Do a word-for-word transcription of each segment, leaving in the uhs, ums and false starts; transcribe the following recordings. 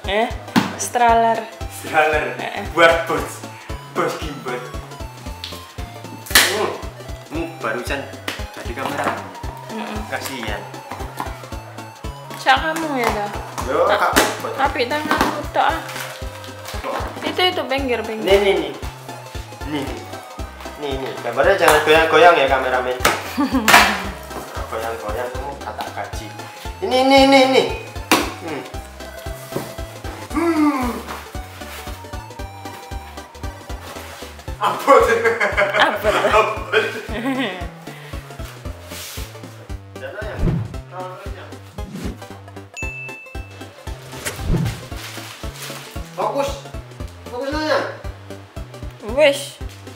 Eh, stroller. Stroller. Eh. Buat bos. Bos gimbal. Hmm. Hmm, barusan jadi kamera. Mm-mm. Kasihan. Sak kamu ya dah. Yo, Kak. Tapi tanganmu tok ah. Itu itu pinggir pinggir. Nih nih nih. Nih. Nih nih. Gambarnya jangan goyang-goyang ya kameramen. Goyang-goyang kamu kata gaji. Ini ini ini ini. Hmm. Hmm. Apa? Apa? Apa? Jangan yang rollernya. Fokus. Fokus nanya. Wish.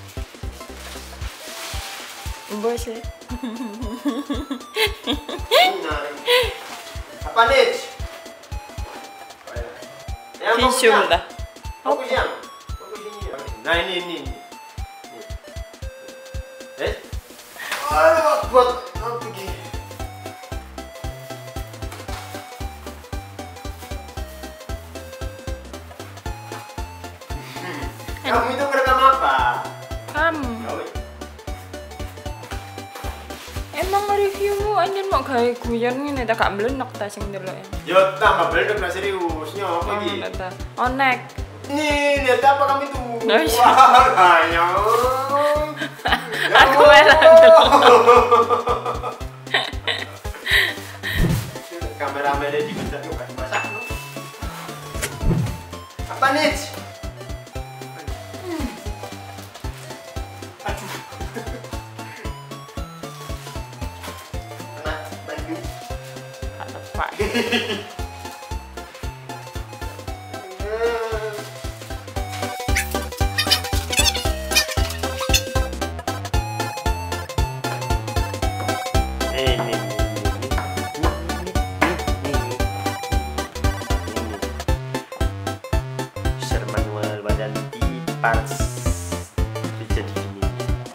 Bos ya. Apa nih? Yang fokus Visum yang. dah. Fokus yang. Fokus ini. Nah ini ini. ini. Eh? Aduh, buat apa gini? Kamu itu merekam apa? Kamu. Gawe. Emang reviewmu anjen mau gawe guyon ngene ta gak mlenek ta sing ndelok ya. Yo tambah beledek lah seriusnya apa Oh, iki? ta. Onek. Nih, lihat apa kami tuh? Oh, iya. Wah, ayo. Aku malah Kameramennya diminta yuk kasih masak no. Apa nih? Aduh. Kena bantu. gak tepak. Manual badan dipas jadi gini.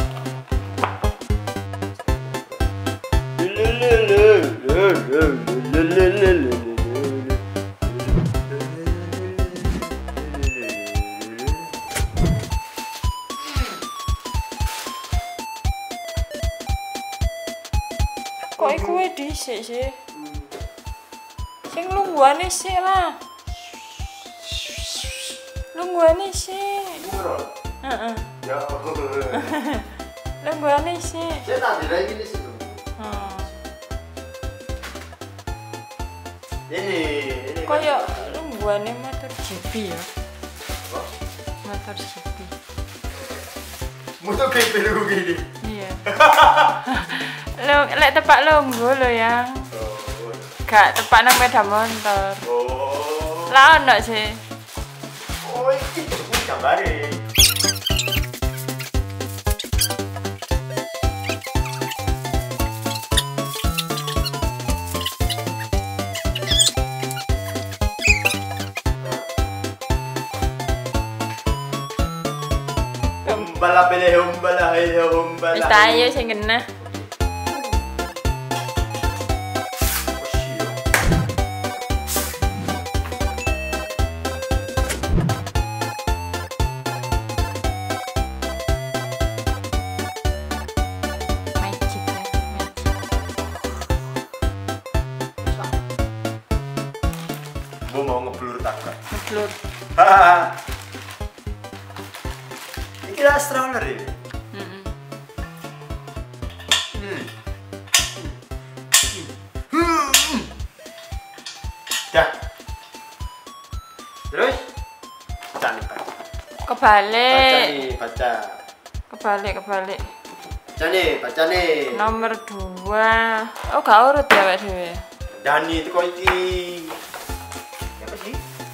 Kok iku wae dhisik sih? Sing lungguhane sik lah. Lungguhane sik. Murah. Heeh. Ya Allah. Lungguhane sik. Saya tak ada lagi di situ. Hmm. Ini, ini. Kayak lungguhane motor G P ya. Kok? Motor G P. Motor kayak pelu gini. Iya. Lo lek tepak lungguh lo yang. Oh. Gak tepak nang sepeda motor. Oh. Lah ono sih. Oh, ini gambare. Humbala bele humbala hai humbala. Wis ta ayo sing kena. Magic ya, magic. Gua mau ngeblur takut. Ngeblur. Hahaha. Ini kira stroller ya? Heeh. Hmm. Hmm. Dah. Terus? Baca nih, Pak. Baca Kebalik. nih, baca. Kebalik, kebalik. Baca nih, baca nih. Nomor dua. Oh, gak urut ya, Pak Dewi. Dani itu kok iki. Apa sih?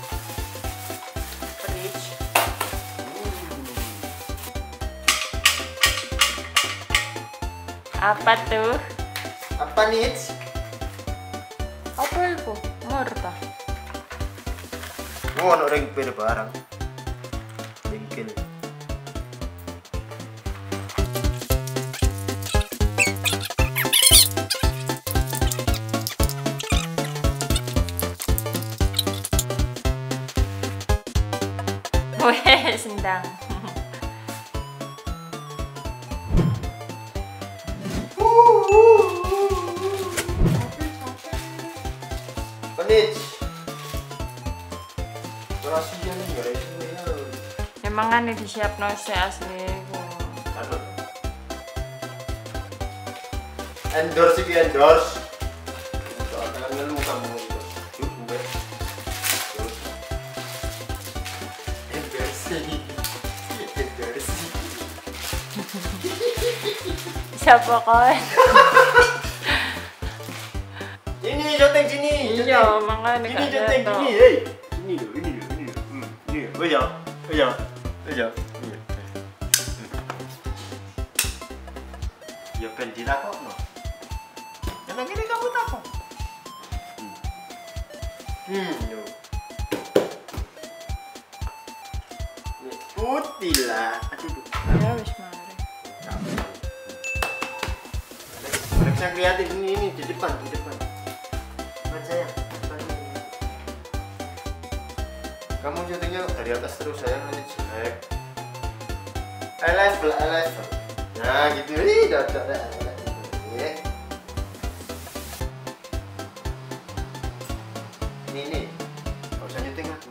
Apa nih? Apa tuh? Apa nih? Apa itu? Murta. Oh, ono repair barang. Bengkel. Weh, sendang. Penich. Perhatian nih guys. Emang kan disiapno sik asli ku. Anu. Endorse iki endorse. Jangan ngeluh kamu itu. Yuk, gue. Terus. Endorse. Endorse. Siapa kau? Ini syuting sini. Iya, makanya Ini gak syuting jatuh. sini, hei. Ini loh, ini loh, ini loh. Hmm, ini. Oh ya. Oh ya. Oh ya. Iya. Ya ben ditakokno. Emang ini kamu takut? Hmm. Hmm, yo. Ini putih lah. Aduh. Ya wis mari. Periksa kreatif ini ini di depan, di depan. Depan saya. Depan ini. Kamu syutingnya dari atas terus saya nanti jelek. Eye level, eye level. Nah, gitu. Ih, dadak dah. Ya. Ini nih. Enggak usah syuting aku.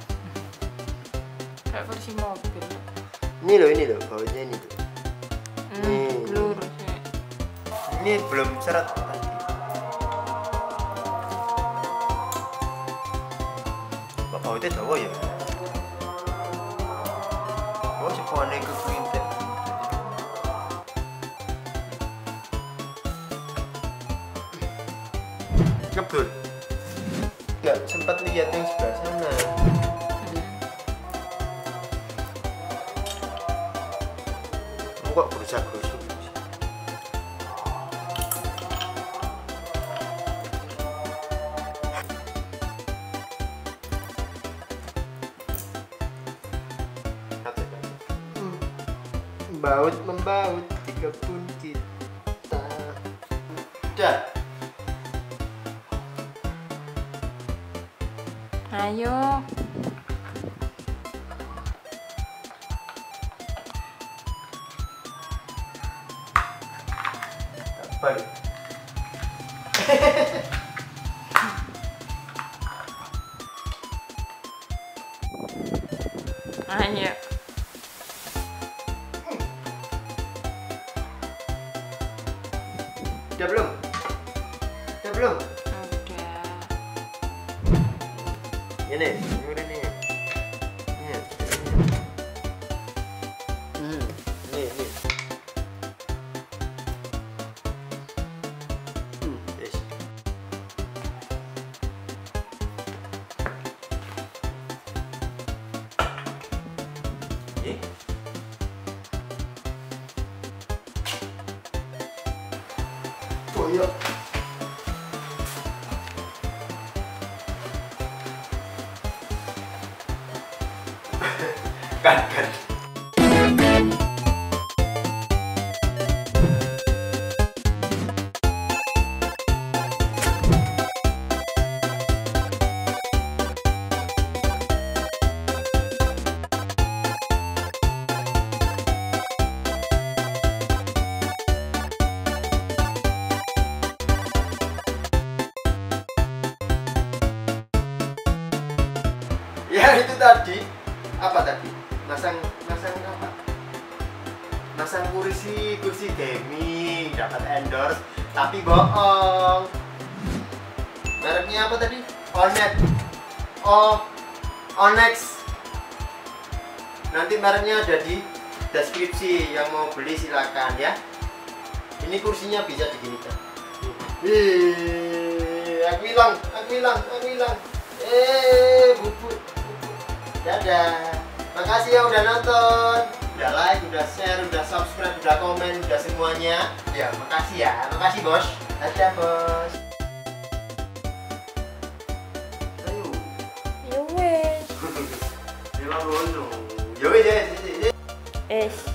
Kayak kursi mobil. Ini loh, ini loh, bawahnya ini tuh. Hmm, Nih. lurus sih. Ini belum seret tadi. Kok bawahnya Jawa ya? Oh, si pohonnya ke printer. Ngebut. Nggak sempat lihat yang sebelah sana. Kamu kok berusaha gosok? Membaut membaut di kebun kita. Udah. Ayo. Balik. Ayo. Udah belum? Udah belum? Udah. Ini, ini udah nih. Ini. Hmm, ini, ini. Hmm, yes. Ini. Oh iya. Kan, kan. Ya itu tadi apa tadi? Masang masang apa? Masang kursi kursi gaming dapat endorse tapi bohong. Mereknya apa tadi? Onet. Oh, Onex. Nanti mereknya ada di deskripsi, yang mau beli silakan ya. Ini kursinya bisa diginikan. Wih, aku hilang, aku hilang, aku hilang. Eh, bubut. Dadah. Makasih ya udah nonton, udah like, udah share, udah subscribe, udah komen, udah semuanya. Ya, makasih ya. Makasih, Bos. Dadah, Bos. Ayo. Ya wes. Yo wes. Yo wes. Es.